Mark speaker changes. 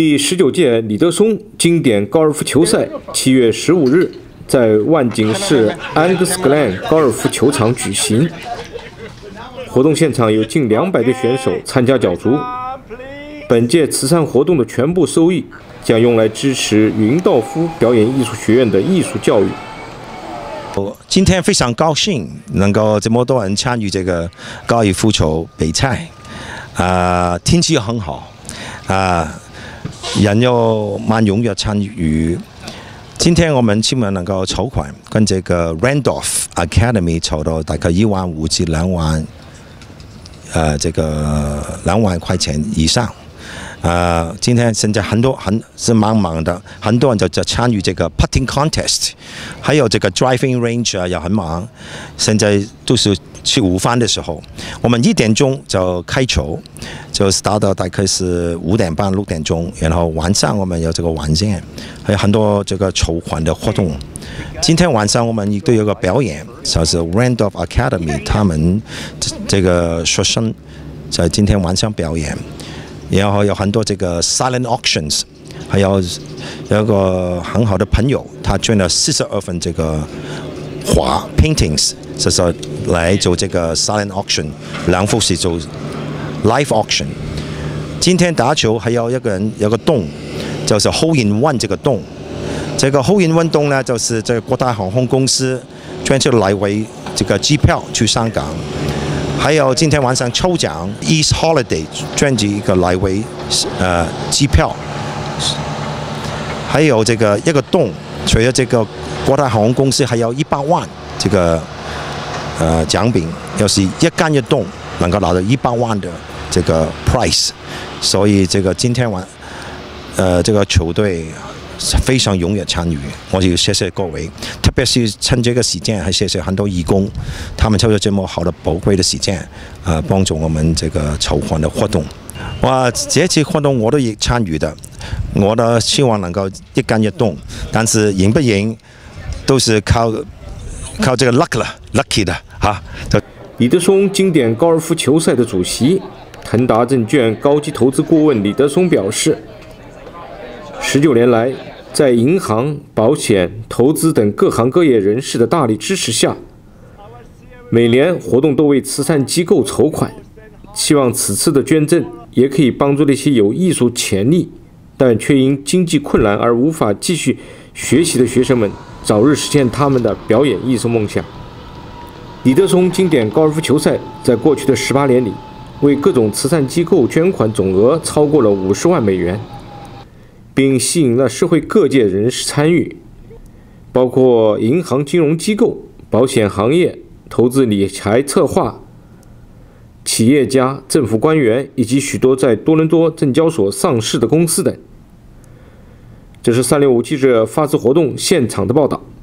Speaker 1: 第19届李德松经典高尔夫球赛7月15日在万锦市安格斯格兰高尔夫球场举行。活动现场有近200队选手参加角逐。本届慈善活动的全部收益将用来支持云道夫表演艺术学院的艺术教育。
Speaker 2: 今天非常高兴能够这么多人参与这个高尔夫球比赛，天气很好，人又蛮踊躍參與。今天我們希望能夠籌款，跟這個 Randolph Academy 籌到大概1萬5至2萬，這個2萬塊錢以上。今天現在是蠻忙的，很多人就參與這個 putting contest， 還有這個 driving range 也很忙。現在都是吃午飯的時候，我們1點鐘就開球，就 start 到大概是5點半6點鐘，然後晚上我們有這個晚宴，還有很多這個籌款的活動。今天晚上我們亦都有個表演，就是 Randolph Academy 他們這個學生在今天晚上表演。然後有很多這個 silent auctions， 還有一個很好的朋友，他捐了42份這個畫 paintings， 就是來做這個 silent auction， 2幅是做 live auction。今天打球還有一個人有個洞，就是 hole in one 這個洞。這個 hole in one 洞呢，就是這個國泰航空公司捐出來為這個機票去香港。還有今天晚上抽獎 East Holiday 捐一個來回機票，還有這個一個洞，除了這個國泰航空公司，還有100萬這個獎品，要是一間一洞能夠拿到100萬的這個 price， 所以這個今天這個球隊非常踴躍參與，我就要謝謝各位，特別是趁這個時間，還謝謝很多義工，他們抽咗這麼好的寶貴的時間，幫助我們這個籌款的活動。哇，這次活動我都也參與的，我都希望能夠一間一洞，但是贏不贏都是靠這個 lucky 的哈。
Speaker 1: 李德松經典高爾夫球賽的主席騰達證券高級投資顧問李德松表示，19年來，在銀行、保險、投資等各行各業人士的大力支持下，每年活動都為慈善機構籌款，希望此次的捐贈也可以幫助那些有藝術潛力但卻因經濟困難而無法繼續學習的學生們，早日實現他們的表演藝術夢想。李德松經典高爾夫球賽在過去的18年裡，為各種慈善機構捐款總額超過了50萬美元。並吸引了社會各界人士參與，包括銀行金融機構、保險行業、投資理財策劃、企業家、政府官員以及許多在多倫多證交所上市的公司等。這是365記者發自活動現場的報道。